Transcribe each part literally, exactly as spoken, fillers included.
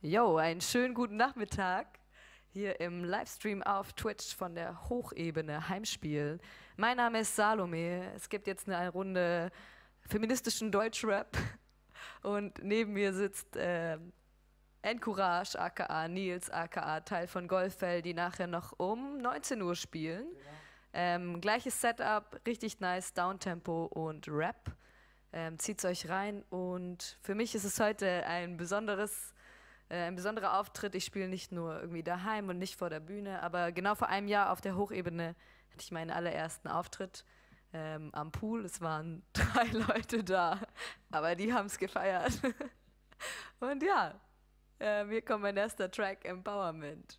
Jo, einen schönen guten Nachmittag hier im Livestream auf Twitch von der Hochebene Heimspiel. Mein Name ist Salome. Es gibt jetzt eine Runde feministischen Deutschrap und neben mir sitzt äh, Encourage aka Nils aka Teil von Golffell, die nachher noch um neunzehn Uhr spielen. Ja. Ähm, gleiches Setup, richtig nice, Downtempo und Rap. Ähm, zieht's euch rein und für mich ist es heute ein besonderes Ein besonderer Auftritt. Ich spiele nicht nur irgendwie daheim und nicht vor der Bühne, aber genau vor einem Jahr auf der Hochebene hatte ich meinen allerersten Auftritt ähm, am Pool. Es waren drei Leute da, aber die haben es gefeiert. Und ja, äh, hier kommt mein erster Track, Empowerment.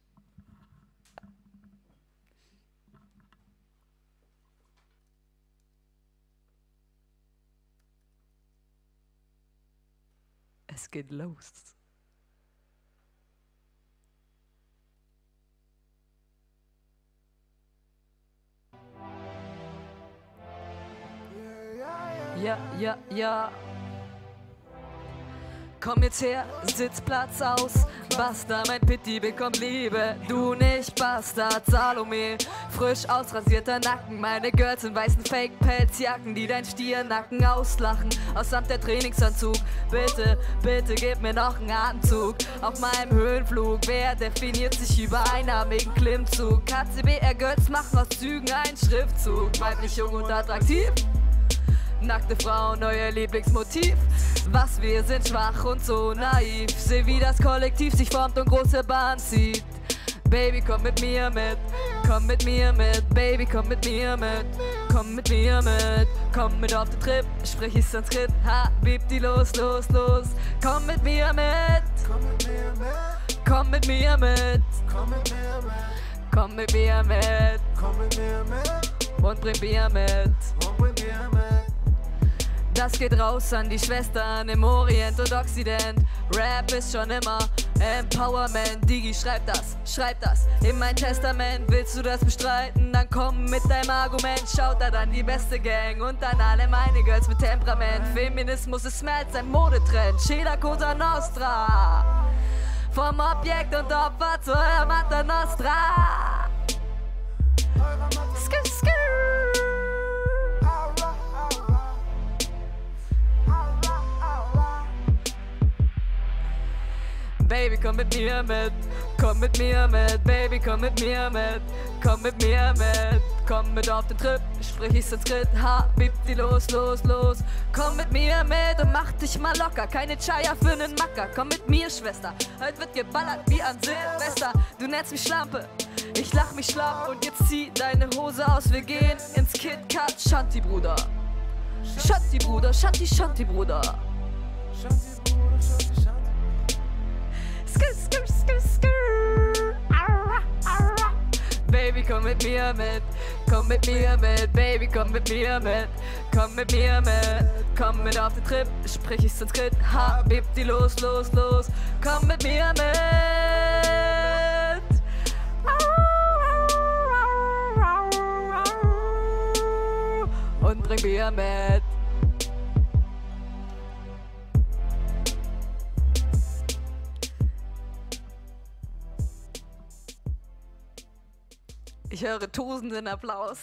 Es geht los. Ja, ja, ja. Komm jetzt her, Sitzplatz aus. Basta, mein Pitti bekommt Liebe. Du nicht, Bastard, Salome. Frisch ausrasierter Nacken. Meine Girls in weißen Fake-Pelzjacken, die dein Stiernacken auslachen. Aussamt der Trainingsanzug. Bitte, bitte gib mir noch einen Atemzug. Auf meinem Höhenflug. Wer definiert sich über einarmigen Klimmzug? K C B R-Girls machen aus Zügen einen Schriftzug. Weiblich, jung und attraktiv. Nackte Frauen, euer Lieblingsmotiv. Was wir sind, schwach und so naiv. Seh, wie das Kollektiv sich formt und große Bahn zieht. Baby, komm mit mir mit, komm mit mir mit. Baby, komm mit mir mit, komm mit mir mit. Komm mit auf den Trip, sprich ich Sanskrit. Habibti, los, los, los. Komm mit mir mit, komm mit mir mit. Komm mit mir mit, komm mit mir mit. Komm mit mir mit, komm mit mir mit. Und bring Bier mit, und bring Bier mit. Das geht raus an die Schwestern im Orient und Occident. Rap ist schon immer Empowerment. Digi, schreib das, schreib das in mein Testament. Willst du das bestreiten? Dann komm mit deinem Argument. Schaut da dann die beste Gang und dann alle meine Girls mit Temperament. Feminismus ist mehr als ein Modetrend. Sceda Cosa Nostra. Vom Objekt und Opfer zu eurer Mater Nostra. Skr, skr. Baby, komm mit mir mit, komm mit mir mit, Baby, komm mit mir mit, komm mit mir mit, komm mit auf den Trip, sprich ich Sanskrit, Habibti, los, los, los, komm mit mir mit und mach dich mal locker, keine Chaya für nen Macker, komm mit mir, Schwester, heute wird geballert wie an Silvester, du nennst mich Schlampe, ich lach mich schlapp und jetzt zieh deine Hose aus, wir gehen ins KitKat, Shanti, Bruder, Shanti, Bruder, Shanti, Shanti, Bruder. Shanti, Bruder, Shanti, Shanti. Skr, skr, skr, skr. Arra, arra. Baby, komm mit mir mit, komm mit mir mit, Baby, komm mit mir mit, komm mit mir mit, komm mit auf den Trip, sprich ich Sanskrit, Habibti, los, los, los, komm mit mir mit. Und bring Bier mit. Ich höre tosenden Applaus.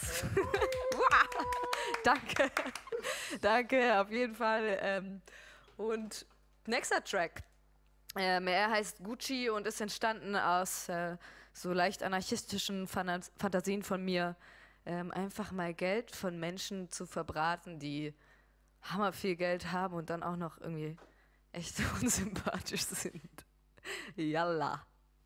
Danke. Danke, auf jeden Fall. Ähm, und nächster Track. Ähm, er heißt Gucci und ist entstanden aus äh, so leicht anarchistischen Fan- Fantasien von mir. Ähm, einfach mal Geld von Menschen zu verbraten, die hammer viel Geld haben und dann auch noch irgendwie echt unsympathisch sind. Yalla.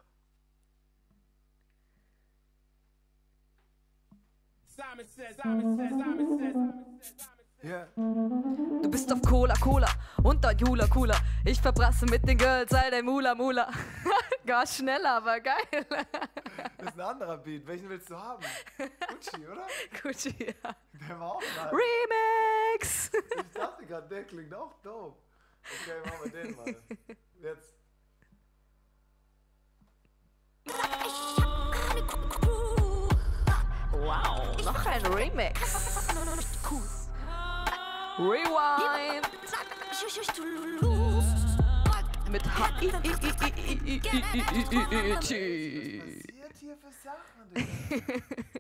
Simon says, Simon says, Simon says, Simon says, yeah. Du bist auf Cola, Cola und dein Jula, Cooler. Ich verbrasse mit den Girls, all dein Mula, Mula. Gar schneller, aber geil. Das ist ein anderer Beat. Welchen willst du haben? Gucci, oder? Gucci, ja. Der war auch nice. Remix! Ich dachte gerade, der klingt auch dope. Okay, machen wir den mal. Jetzt. Wow, noch ein Remix. Rewind. mit H I I I I I I I T. Was passiert hier für Sachen, Digga?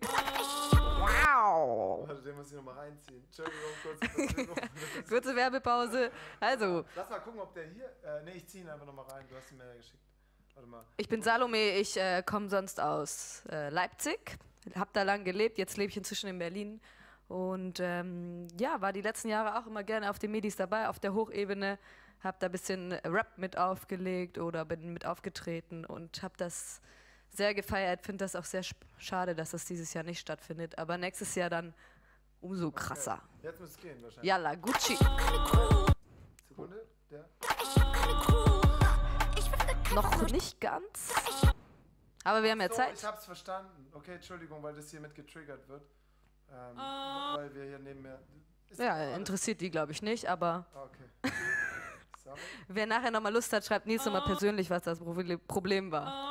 Wow. Warte, den muss ich nochmal reinziehen. Entschuldigung, kurze Verzögerung. Kurze Werbepause. Also, Lass mal gucken, ob der hier... Äh, ne, ich zieh ihn einfach nochmal rein. Du hast ihn mir ja geschickt. Warte mal. ich bin Salome, ich äh, komme sonst aus äh, Leipzig. Hab da lang gelebt, jetzt lebe ich inzwischen in Berlin. Und ähm, ja, war die letzten Jahre auch immer gerne auf den Medis dabei, auf der Hochebene. Hab da ein bisschen Rap mit aufgelegt oder bin mit aufgetreten und hab das sehr gefeiert. Finde das auch sehr schade, dass das dieses Jahr nicht stattfindet. Aber nächstes Jahr dann umso krasser. Okay. Jetzt muss es gehen wahrscheinlich. Yalla, Gucci. Sekunde, der. Noch nicht ganz. Aber wir haben ja So, Zeit. ich hab's verstanden. Okay, Entschuldigung, weil das hier mit getriggert wird. Ähm, weil wir hier neben mir... Ist Ja, alles- interessiert die, glaube ich, nicht. Aber Ah, okay. Sorry. wer nachher nochmal Lust hat, schreibt Nils nochmal persönlich, was das Proble- Problem war.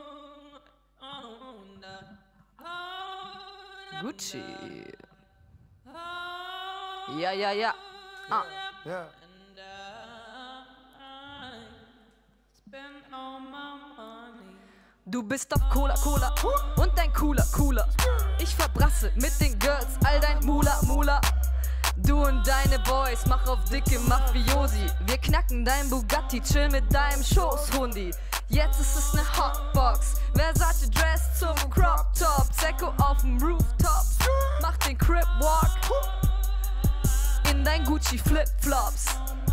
Gucci. Ja, ja, ja. Ah. Ja. Du bist auf Cola, Cola und dein cooler, cooler. Ich verbrasse mit den Girls all dein Mula, Mula. Du und deine Boys, mach auf dicke Mafiosi. Wir knacken dein Bugatti, chill mit deinem Schoßhundi. Jetzt ist es ne Hotbox, Versace Dress zum Crop Top. Secco auf dem Rooftop, mach den Crip Walk in dein Gucci Flipflops.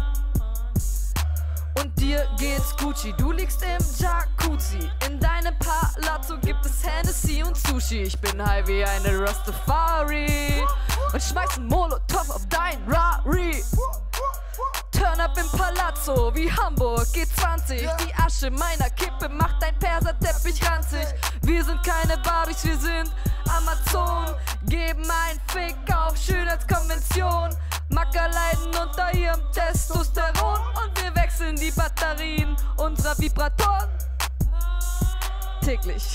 Und dir geht's Gucci, du liegst im Jacuzzi. In deinem Palazzo gibt es Hennessy und Sushi. Ich bin high wie eine Rastafari und schmeiß ein Molotov auf dein Rari. Turn up im Palazzo wie Hamburg G zwanzig. Die Asche meiner Kippe macht dein Perserteppich ranzig. Wir sind keine Barbies, wir sind Amazon. Geben ein Fick auf Schönheitskonvention. Macker leiden unter ihrem Testosteron. Und wir wechseln die Batterien unserer Vibratoren täglich.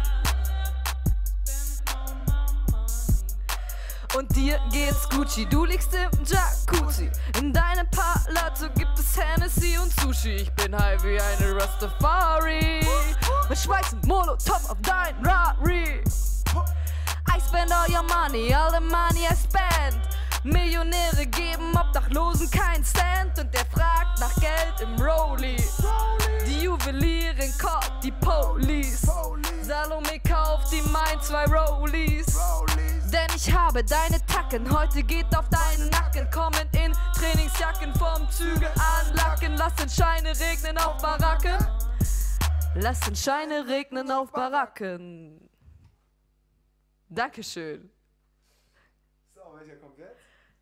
Und dir geht's Gucci, du liegst im Jacuzzi. In deinem Palazzo gibt es Hennessy und Sushi. Ich bin high wie eine Rastafari und schmeiß ein Molotov auf dein Rari. I spend all your money, all the money I spend. Millionäre geben Obdachlosen keinen Cent. Und der fragt nach Geld im Rolli. Die Juwelierin callt die Police. Salome kauft ihm ein, zwei Rollies. Denn ich habe deine Tacken, heute geht auf deinen Nacken. Kommen in Trainingsjacken vom Zügel anlacken. Lass den Scheine regnen auf Baracken. Lass den Scheine regnen auf Baracken. Dankeschön. So, welcher kommt jetzt?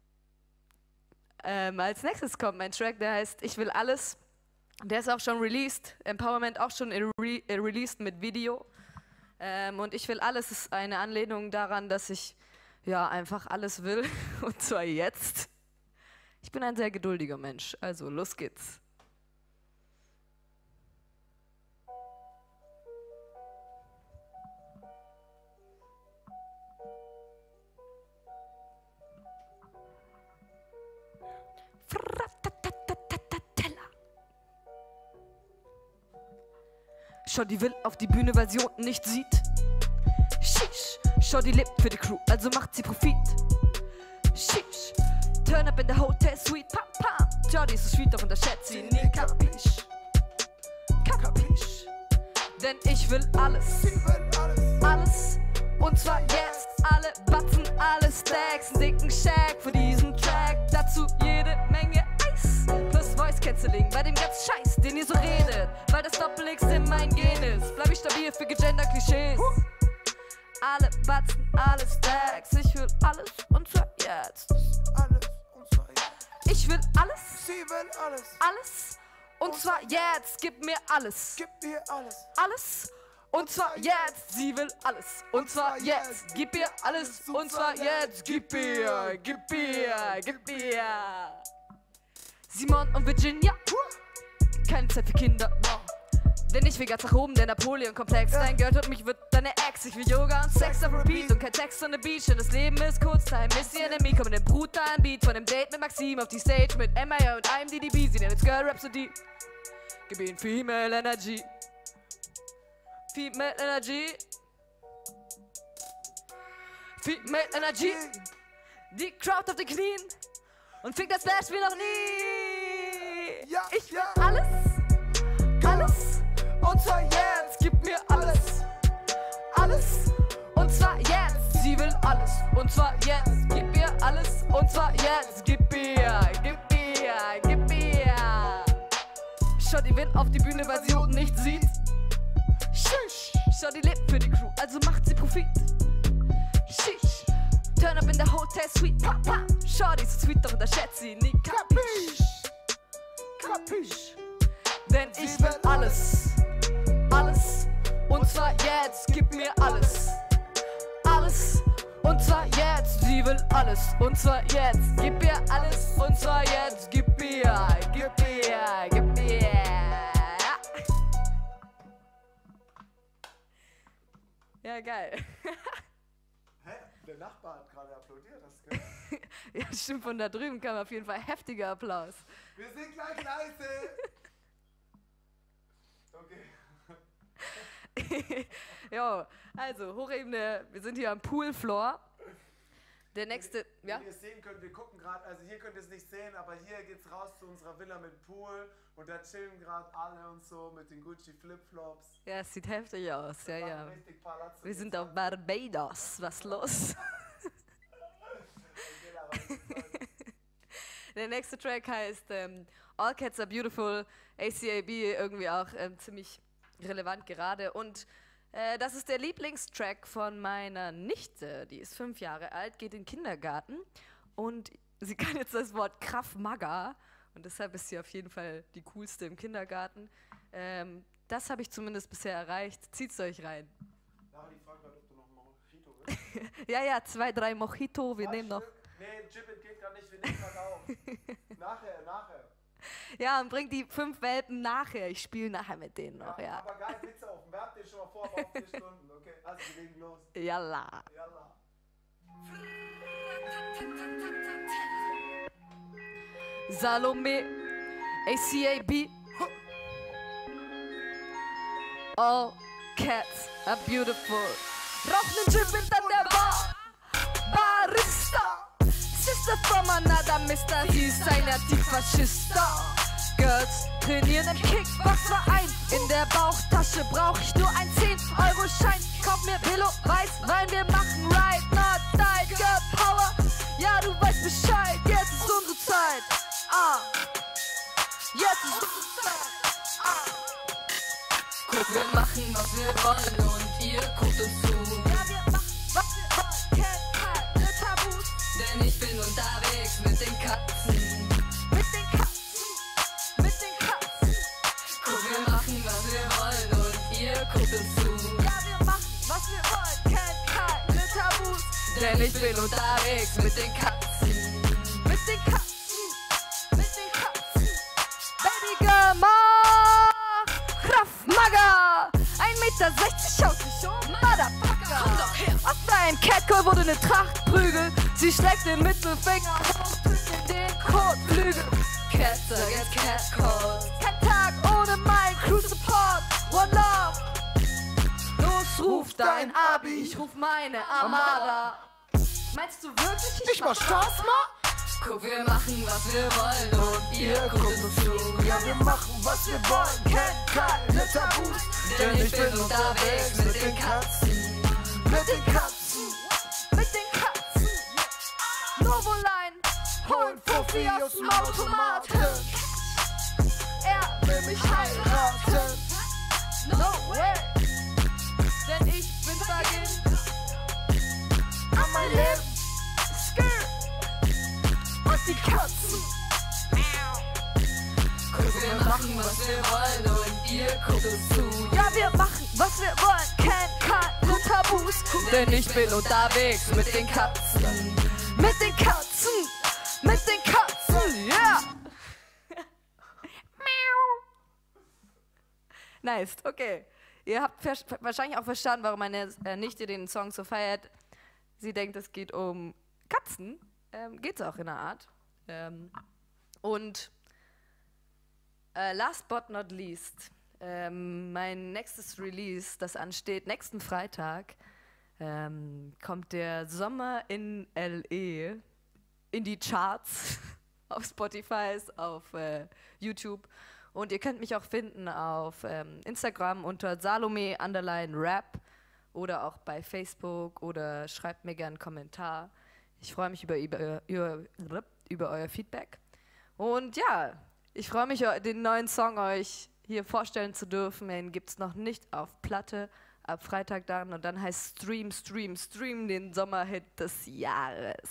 Ähm, als nächstes kommt mein Track, der heißt Ich will alles. Der ist auch schon released. Empowerment auch schon re äh, released mit Video. Ähm, und Ich will alles ist eine Anlehnung daran, dass ich ja einfach alles will. Und zwar jetzt. Ich bin ein sehr geduldiger Mensch. Also los geht's. Shorty will auf die Bühne, weil sie unten nicht sieht. Sheesh, Shorty lebt für die Crew, also macht sie Profit. Sheesh, turn up in the Hotel Suite, pam pam. Shorty ist so sweet, doch unterschätzt sie nie, kapisch. Kapisch. Denn ich will alles, alles. Und zwar jetzt, alle Batzen, alle Stacks, einen dicken Shack für diesen Track. Dazu jede Menge Eis, plus Voice Cancelling bei dem ganzen Scheiß, den ihr so redet. Weil das Doppel-X in mein Gen ist, bleib ich stabil für Gender-Klischees. Alle Batzen, alle Stacks, ich will alles und zwar jetzt. Alles und zwar jetzt. Ich will alles, Sie will alles. alles und zwar jetzt. Gib mir alles, Gib mir alles. alles. Und zwar jetzt, sie will alles. Und zwar jetzt, gib ihr alles. Und zwar jetzt, gib ihr, gib ihr, gib ihr. Simon und Virginia, keine Zeit für Kinder. Denn ich will ganz nach oben, der Napoleon-Komplex. Dein Girl tut mich, wird deine Ex. Ich will Yoga und Sex auf Repeat und kein Text on the Beach. Denn das Leben ist kurz, time ist die Enemy. Komm in den brutalen Beat von dem Date mit Maxim auf die Stage mit M I A und einem D D B. Sie nennen es Girl Rhapsody. gib ihm Female Energy. Female Energy. Female Energy. Die Crowd auf den Knien. Und fickt das Flash wie noch nie. Ja, Ich will ja. alles. Alles. Und zwar jetzt. Gib mir alles. Alles. Und zwar jetzt. Sie will alles. Und zwar jetzt. Gib mir alles. Und zwar jetzt. Gib mir. Gib mir. Gib mir. Shorty will auf die Bühne, weil sie unten nicht sieht. Shush. Shorty lebt für die Crew, also macht sie Profit. Shish. Turn up in der Hotel Suite. Papa. Shorty ist sweet, doch unterschätzt sie nie. Kapisch. Kapisch. Denn ich will alles. Alles. Und zwar jetzt. Gib mir alles. Alles. Und zwar jetzt. Sie will alles. Und zwar jetzt. Gib mir alles. Und zwar jetzt. Gib mir. Gib mir. Gib mir. Ja, geil. Hä? Der Nachbar hat gerade applaudiert, hast du gehört? Ja, stimmt, von da drüben kam auf jeden Fall heftiger Applaus. Wir sind gleich leise! Okay. Jo, also, Hochebene, wir sind hier am Poolfloor. Der nächste, ja? Wenn ihr es sehen könnt, wir gucken gerade, also hier könnt ihr es nicht sehen, aber hier geht's raus zu unserer Villa mit Pool und da chillen gerade alle und so mit den Gucci Flipflops. Ja, es sieht heftig aus, ja, Machen ja. richtig Palazzo. Wir sind auf Barbados, was los? Der nächste Track heißt ähm, All Cats Are Beautiful, A C A B, irgendwie auch ähm, ziemlich relevant gerade. Und äh, das ist der Lieblingstrack von meiner Nichte, die ist fünf Jahre alt, geht in den Kindergarten und sie kann jetzt das Wort Krav Maga und deshalb ist sie auf jeden Fall die coolste im Kindergarten. Ähm, das habe ich zumindest bisher erreicht. Zieht's euch rein. Nachher die Frage, ob du noch ein Mojito willst. Ja, ja, zwei, drei Mojito, wir Zwei nehmen noch. Stück? Nee, Gibbet geht gar nicht, wir nehmen gerade auf. Nachher, nachher. Ja, und bring die fünf Welpen nachher. Ich spiele nachher mit denen noch, ja. Aber geil, Pizza offen. Wärmt dir schon mal vor, aber auf vier Stunden, okay? Also, wir legen los. Yalla. Yalla. Salome, A C A B. All cats are beautiful. Rauch nen Gibbet an der Bar. Barista. Sister from another Mister, sie ist ein Antifaschista. Girls trainieren im Kickbox-Verein. In der Bauchtasche brauch ich nur ein zehn Euro Schein. Kauf mir Billo, weiß, weil wir machen Right, not die, Girl Power. Ja, du weißt Bescheid, jetzt ist unsere Zeit. Ah, jetzt ist unsere Zeit. Ah. Guck, wir machen, was wir wollen und ihr guckt uns zu. Ja, wir machen, was wir wollen, kennt keine Tabus. Denn ich bin unterwegs mit den Katzen. Mit den Katzen. Mit den Katzen. Guck, wir machen, was wir wollen und ihr guckt uns zu. Ja, wir machen, was wir wollen, kennt keine Tabus. Denn ich bin unterwegs mit den Katzen. Mit den Katzen. Mit den Katzen. Baby Girl, mach Krav Maga. ein Meter sechzig haut sich um, Motherfucker. Komm doch her. Auf deinem Catcall wurde ne Tracht Prügel. Sie schlägt den Mittelfinger hoch, zwischen den Kotflügel. Cats against Catcalls. Kein Tag ohne mein Crew Support. One Love. Los, ruf dein Abi, ich ruf meine Armada. Meinst du wirklich, ich, Ich mach Spaß, ma? Guck, wir machen, was wir wollen und ihr guckt uns zu. Ja, wir machen, was wir wollen, kennt keine Tabus. Denn ich bin unterwegs mit den Katzen. Mit den Katzen. Mit den Katzen. Novoline, holen Fuffi aus dem Automaten. Er will mich heiraten. No way. Denn ich bin vergeben An mein Leben. Skirt. Und die Katzen. Guck, wir machen, was wir wollen und ihr guckt uns zu. Ja, wir machen, was wir wollen, kennt keine Tabus. Denn ich bin unterwegs mit den Katzen. Mit den Katzen. Mit den Katzen, ja. Nice, okay. Ihr habt wahrscheinlich auch verstanden, warum meine äh, Nichte den Song so feiert. Sie denkt, es geht um Katzen. Ähm, geht's auch in der Art. Ähm, und Äh, last but not least, ähm, mein nächstes Release, das ansteht nächsten Freitag, ähm, kommt der Sommer in L A in die Charts auf Spotify, auf äh, YouTube. Und ihr könnt mich auch finden auf ähm, Instagram unter Salome Underline Rap oder auch bei Facebook oder schreibt mir gerne einen Kommentar. Ich freue mich über, über, über, über euer Feedback. Und ja, ich freue mich, den neuen Song euch hier vorstellen zu dürfen. Den gibt es noch nicht auf Platte, ab Freitag dann. Und dann heißt Stream, Stream, Stream den Sommerhit des Jahres.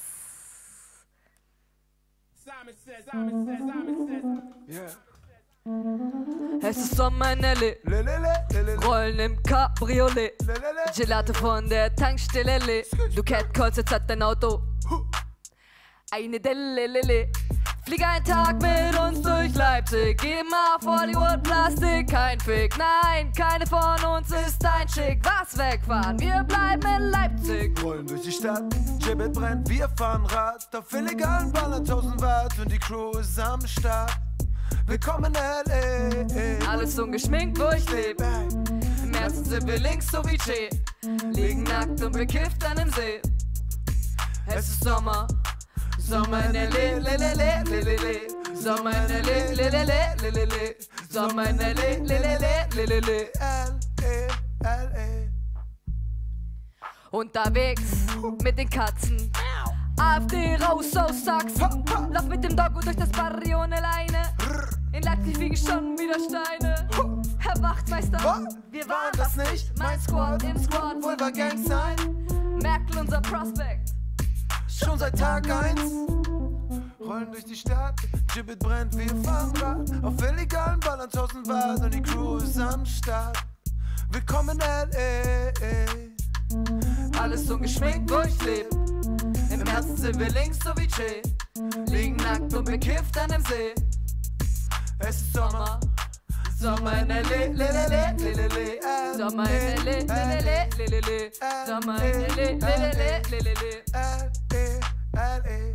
Simon says, Simon says, Simon says. Yeah. Es ist Sommer in L A, Le, le, le, le, le, rollen im Cabriolet, le, le, le. Gelato von der Tankstelle, le. Du Catcalls, jetzt hat dein Auto eine Delle, le, le. Flieg einen Tag mit uns durch Leipzig, geh mal auf Hollywood Plastik, kein Fick, nein, keine von uns ist ein Schick. Was wegfahren, wir bleiben in Leipzig. Rollen durch die Stadt, Gibbet brennt, wir fahren Rad. Auf illegalen Ballern tausend Watt und die Crew ist am Start. Willkommen in L A. Alles ungeschminkt, wo ich lebe. Im Herzen sind wir links so wie Che, liegen nackt und bekifft an dem See. Es ist Sommer, Sommer in L A, le, le, le, le, le, le. Sommer in L A, le, le, le, le, le, le. Sommer in L A, le, le, le, le, le, le. L A, L Unterwegs mit den Katzen, AfD raus aus Sachsen. Lauf mit dem Doggo durch das Barrio ohne Leine. In Leipzig wiegen schon wieder Steine. Herr Wachtmeister, wir waren das nicht. Mein Squad im Squad, A. Wohl war Gang sein, Merkel unser Prospect. schon seit Tag eins. Rollen durch die Stadt, Gibbet brennt, wir fahren Rad. Auf illegalen Ballern tausend Watt und die Crew ist am Start. Willkommen in L A. Alles ungeschminkt, wo ich lebe. Im Herzen sind wir links so wie Che, liegen nackt und bekifft an dem See. Es ist Sommer, Sommer in L A, le, le, le, le, le, le. Sommer in L A, le, le, le, le, le, le. Sommer in L A, le, le, le, le, le, le. L A, L A.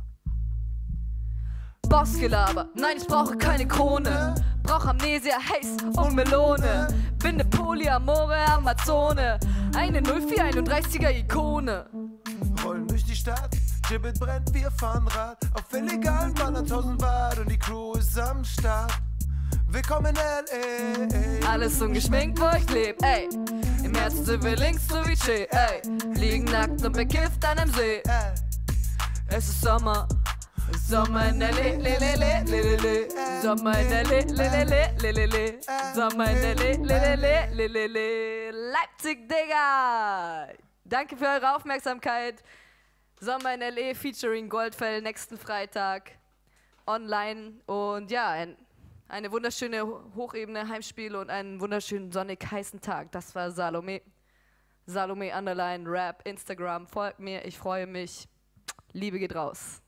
Bossgelaber, nein, ich brauche keine Krone. Brauch Amnesia, Haze und Melone. Bin ne polyamore Amazone, eine null vier einunddreißiger Ikone. Rollen durch die Stadt, Gibbet brennt, wir fahren Rad. Auf illegalen Ballern tausend Watt und die Crew ist am Start. Willkommen in L A. Alles ungeschminkt, wo ich leb, ey. Im Herzen sind wir links so wie Che, ey. Liegen nackt und bekifft an dem See. Es ist Sommer, Sommer in L A, le, le, le, le, le, le. Sommer in L A, le, le, le, le, le, le. Sommer in L A, le, le, le, le, le, le. Leipzig, Digga! Danke für eure Aufmerksamkeit. Sommer in L A featuring Goldfell nächsten Freitag online. Und ja, ein, eine wunderschöne Hochebene Heimspiel und einen wunderschönen sonnig heißen Tag. Das war Salome. Salome Underline Rap, Instagram. Folgt mir, ich freue mich. Liebe geht raus.